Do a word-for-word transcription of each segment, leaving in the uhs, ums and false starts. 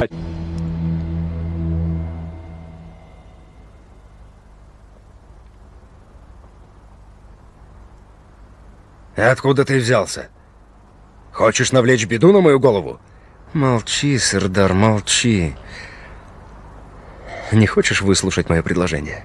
Откуда ты взялся? Хочешь навлечь беду на мою голову? Молчи, Сардар, молчи. Не хочешь выслушать мое предложение?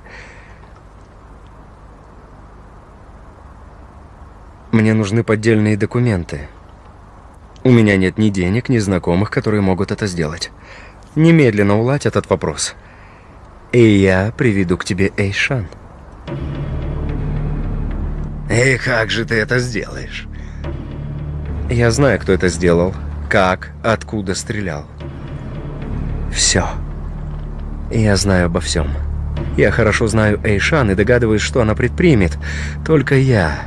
Мне нужны поддельные документы. У меня нет ни денег, ни знакомых, которые могут это сделать. Немедленно уладь этот вопрос. И я приведу к тебе Эйшан. И как же ты это сделаешь? Я знаю, кто это сделал, как, откуда стрелял. Все. Я знаю обо всем. Я хорошо знаю Эйшан и догадываюсь, что она предпримет. Только я...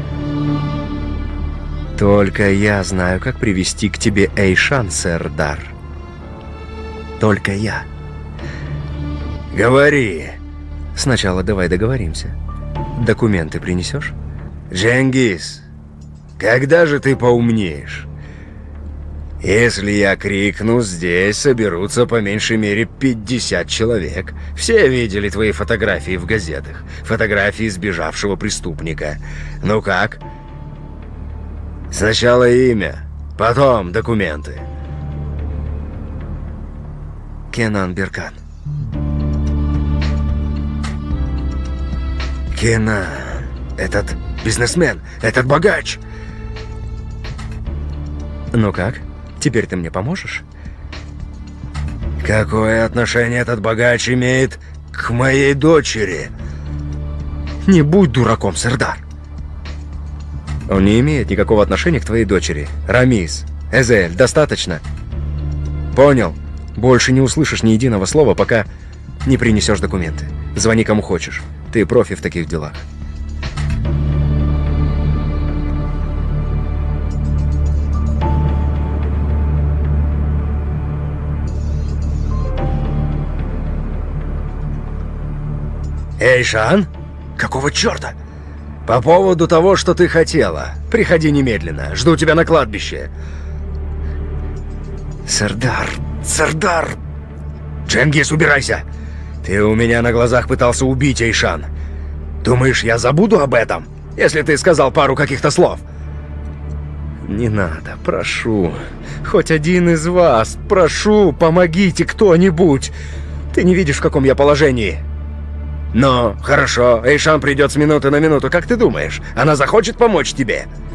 Только я знаю, как привести к тебе Эйшан, Сардар. Только я. Говори. Сначала давай договоримся. Документы принесешь? Дженгиз, когда же ты поумнеешь? Если я крикну, здесь соберутся по меньшей мере пятьдесят человек. Все видели твои фотографии в газетах. Фотографии сбежавшего преступника. Ну как? Сначала имя, потом документы. Кенан Беркан. Кенан. Этот бизнесмен, этот богач. Ну как? Теперь ты мне поможешь? Какое отношение этот богач имеет к моей дочери? Не будь дураком, Сардар. Он не имеет никакого отношения к твоей дочери. Рамис, Эзель, достаточно? Понял? Больше не услышишь ни единого слова, пока не принесешь документы. Звони кому хочешь. Ты профи в таких делах. Эйшан? Какого черта? По поводу того, что ты хотела. Приходи немедленно. Жду тебя на кладбище. Сардар, Сардар! Дженгиз, убирайся! Ты у меня на глазах пытался убить Эйшан. Думаешь, я забуду об этом, если ты сказал пару каких-то слов? Не надо, прошу. Хоть один из вас, прошу, помогите кто-нибудь. Ты не видишь, в каком я положении? Ну, хорошо, Эйшан придет с минуты на минуту, как ты думаешь? Она захочет помочь тебе?